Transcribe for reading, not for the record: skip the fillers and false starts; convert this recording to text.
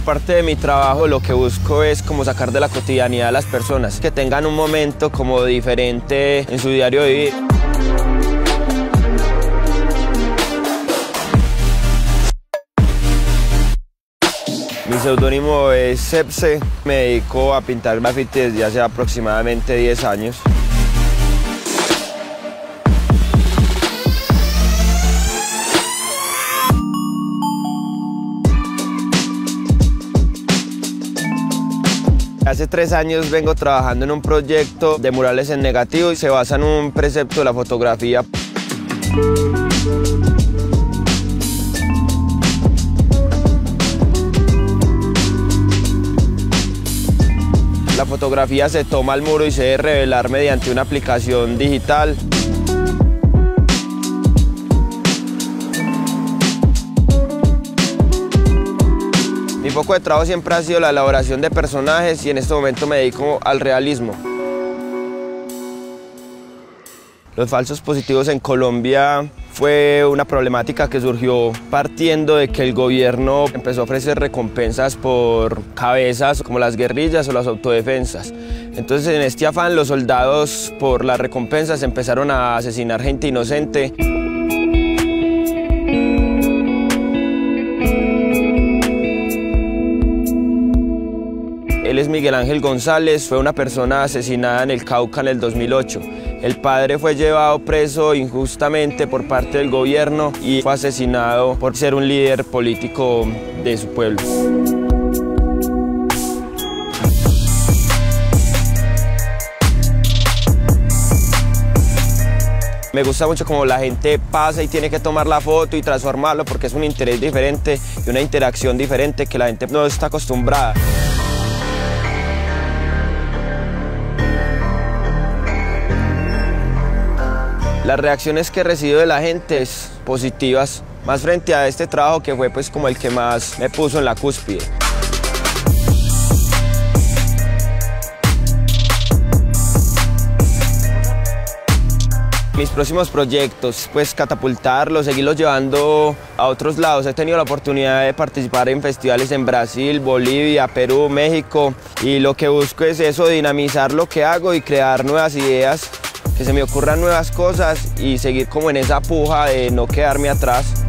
Parte de mi trabajo lo que busco es como sacar de la cotidianidad a las personas, que tengan un momento como diferente en su diario vivir. Mi seudónimo es Sepse, me dedico a pintar graffiti desde hace aproximadamente 10 años. Hace 3 años vengo trabajando en un proyecto de murales en negativo y se basa en un precepto de la fotografía. La fotografía se toma al muro y se debe revelar mediante una aplicación digital. Mi foco de trabajo siempre ha sido la elaboración de personajes y en este momento me dedico al realismo. Los falsos positivos en Colombia fue una problemática que surgió partiendo de que el gobierno empezó a ofrecer recompensas por cabezas como las guerrillas o las autodefensas. Entonces en este afán los soldados por las recompensas empezaron a asesinar gente inocente. Él es Miguel Ángel González, fue una persona asesinada en el Cauca en el 2008. El padre fue llevado preso injustamente por parte del gobierno y fue asesinado por ser un líder político de su pueblo. Me gusta mucho como la gente pasa y tiene que tomar la foto y transformarlo porque es un interés diferente y una interacción diferente que la gente no está acostumbrada. Las reacciones que he recibido de la gente es positivas, más frente a este trabajo que fue pues como el que más me puso en la cúspide. Mis próximos proyectos, pues catapultarlos, seguirlos llevando a otros lados. He tenido la oportunidad de participar en festivales en Brasil, Bolivia, Perú, México y lo que busco es eso, dinamizar lo que hago y crear nuevas ideas, que se me ocurran nuevas cosas y seguir como en esa puja de no quedarme atrás.